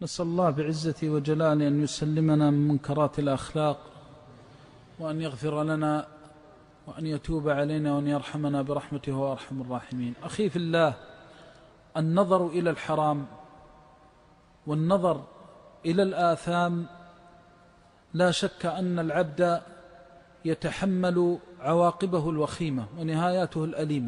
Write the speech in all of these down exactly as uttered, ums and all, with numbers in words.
نسأل الله بعزته وجلاله أن يسلمنا من منكرات الأخلاق، وأن يغفر لنا، وأن يتوب علينا، وأن يرحمنا برحمته وأرحم الراحمين. أخي في الله، النظر إلى الحرام والنظر إلى الآثام لا شك أن العبد يتحمل عواقبه الوخيمة ونهاياته الأليمة،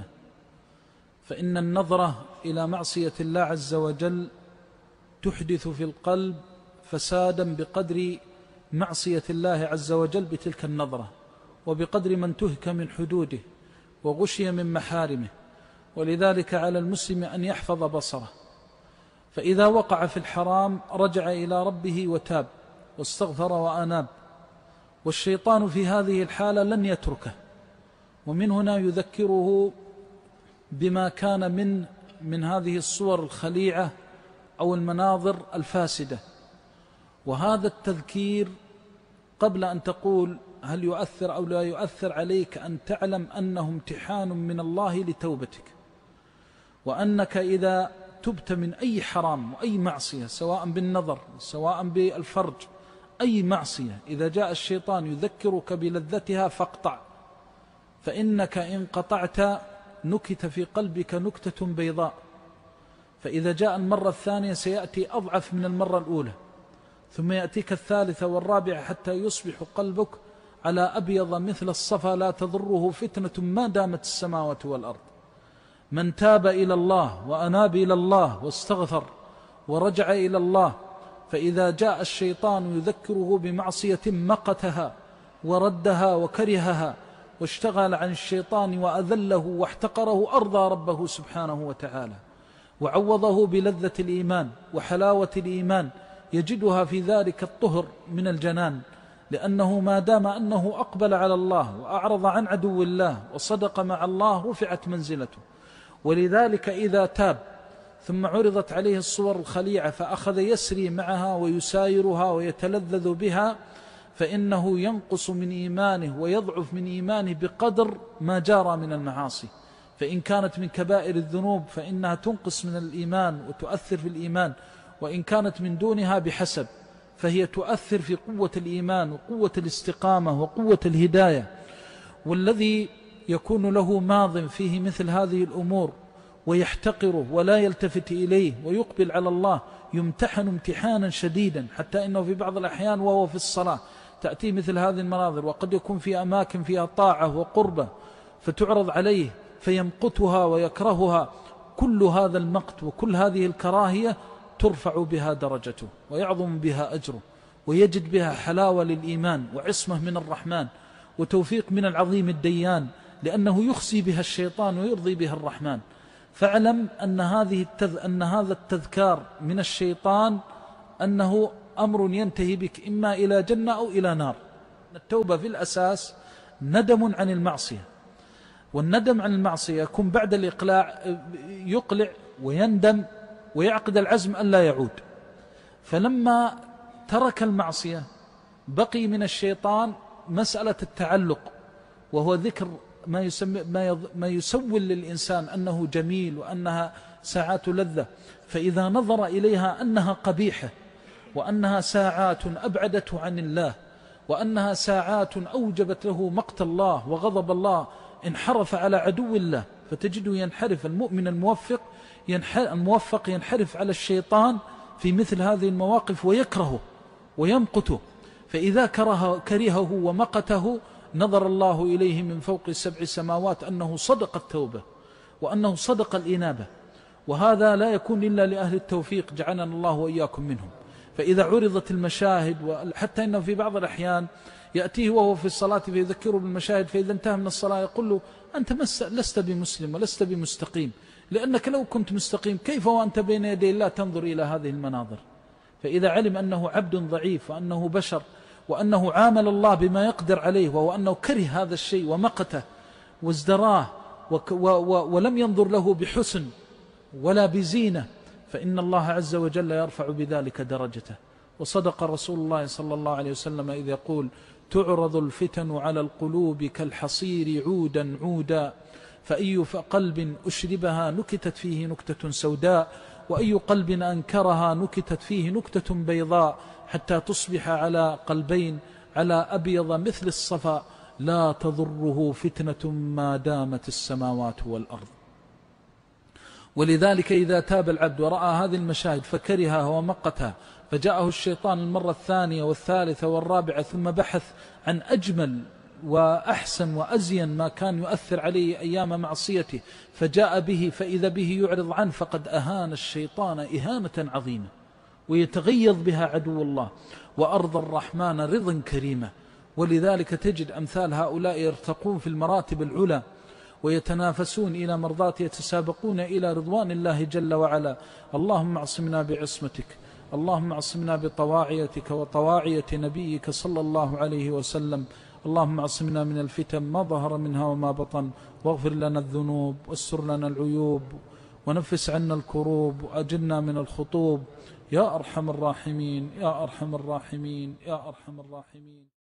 فإن النظرة إلى معصية الله عز وجل تحدث في القلب فسادا بقدر معصية الله عز وجل بتلك النظرة، وبقدر ما انتهك من حدوده وغشي من محارمه. ولذلك على المسلم أن يحفظ بصره، فإذا وقع في الحرام رجع إلى ربه وتاب واستغفر وأناب، والشيطان في هذه الحالة لن يتركه، ومن هنا يذكره بما كان من من هذه الصور الخليعة أو المناظر الفاسدة. وهذا التذكير قبل أن تقول هل يؤثر أو لا يؤثر عليك أن تعلم أنه امتحان من الله لتوبتك، وأنك إذا تبت من أي حرام وأي معصية، سواء بالنظر سواء بالفرج، أي معصية إذا جاء الشيطان يذكرك بلذتها فاقطع، فإنك إن قطعت نكت في قلبك نكتة بيضاء، فإذا جاء المرة الثانية سيأتي أضعف من المرة الأولى، ثم يأتيك الثالثة والرابعة حتى يصبح قلبك على أبيض مثل الصفا لا تضره فتنة ما دامت السماوات والأرض. من تاب إلى الله وأناب إلى الله واستغفر ورجع إلى الله، فإذا جاء الشيطان يذكره بمعصية مقتها وردها وكرهها واشتغل عن الشيطان وأذله واحتقره، أرضى ربه سبحانه وتعالى وعوضه بلذة الإيمان وحلاوة الإيمان، يجدها في ذلك الطهر من الجنان، لأنه ما دام أنه أقبل على الله وأعرض عن عدو الله وصدق مع الله رفعت منزلته. ولذلك إذا تاب ثم عرضت عليه الصور الخليعة فأخذ يسري معها ويسايرها ويتلذذ بها، فإنه ينقص من إيمانه ويضعف من إيمانه بقدر ما جرى من المعاصي. فإن كانت من كبائر الذنوب فإنها تنقص من الإيمان وتؤثر في الإيمان، وإن كانت من دونها بحسب، فهي تؤثر في قوة الإيمان وقوة الاستقامة وقوة الهداية. والذي يكون له ماض فيه مثل هذه الأمور ويحتقره ولا يلتفت إليه ويقبل على الله يمتحن امتحانا شديدا، حتى إنه في بعض الأحيان وهو في الصلاة تأتي مثل هذه المناظر، وقد يكون في أماكن فيها طاعة وقربة فتعرض عليه فيمقتها ويكرهها. كل هذا المقت وكل هذه الكراهية ترفع بها درجته ويعظم بها أجره ويجد بها حلاوة للإيمان وعصمة من الرحمن وتوفيق من العظيم الديان، لأنه يخزي بها الشيطان ويرضي بها الرحمن. فاعلم أن هذه التذ... أن هذا التذكار من الشيطان أنه أمر ينتهي بك إما إلى جنة أو إلى نار. التوبة في الأساس ندم عن المعصية، والندم عن المعصية يكون بعد الإقلاع، يقلع ويندم ويعقد العزم أن لا يعود. فلما ترك المعصية بقي من الشيطان مسألة التعلق، وهو ذكر ما يسمى ما يسول للإنسان أنه جميل وأنها ساعات لذة، فإذا نظر إليها أنها قبيحة وأنها ساعات أبعدته عن الله وأنها ساعات أوجبت له مقت الله وغضب الله، انحرف على عدو الله. فتجده ينحرف المؤمن الموفق الموفق ينحرف على الشيطان في مثل هذه المواقف ويكرهه ويمقته. فإذا كره كرهه ومقته نظر الله إليه من فوق سبع سماوات أنه صدق التوبة وأنه صدق الإنابة، وهذا لا يكون إلا لأهل التوفيق، جعلنا الله وإياكم منهم. فإذا عرضت المشاهد، وحتى إنه في بعض الأحيان يأتيه وهو في الصلاة فيذكره بالمشاهد، فإذا انتهى من الصلاة يقول له أنت لست بمسلم ولست بمستقيم، لأنك لو كنت مستقيم كيف وأنت بين يدي الله تنظر إلى هذه المناظر؟ فإذا علم أنه عبد ضعيف وأنه بشر وأنه عامل الله بما يقدر عليه، وهو أنه كره هذا الشيء ومقته وازدراه ولم ينظر له بحسن ولا بزينة، فإن الله عز وجل يرفع بذلك درجته. وصدق رسول الله صلى الله عليه وسلم إذ يقول تعرض الفتن على القلوب كالحصير عودا عودا، فأي قلب أشربها نكتت فيه نكتة سوداء، وأي قلب أنكرها نكتت فيه نكتة بيضاء حتى تصبح على قلبين على أبيض مثل الصفا لا تضره فتنة ما دامت السماوات والأرض. ولذلك إذا تاب العبد ورأى هذه المشاهد فكرهها ومقتها فجاءه الشيطان المرة الثانية والثالثة والرابعة ثم بحث عن أجمل وأحسن وأزين ما كان يؤثر عليه أيام معصيته فجاء به فإذا به يعرض عنه فقد أهان الشيطان إهانة عظيمة ويتغيظ بها عدو الله، وأرضى الرحمن رضا كريما. ولذلك تجد أمثال هؤلاء يرتقون في المراتب العلى ويتنافسون إلى مرضاته يتسابقون إلى رضوان الله جل وعلا. اللهم اعصمنا بعصمتك، اللهم اعصمنا بطواعيتك وطواعية نبيك صلى الله عليه وسلم. اللهم اعصمنا من الفتن ما ظهر منها وما بطن، واغفر لنا الذنوب واستر لنا العيوب ونفس عنا الكروب وأجلنا من الخطوب يا أرحم الراحمين يا أرحم الراحمين يا أرحم الراحمين.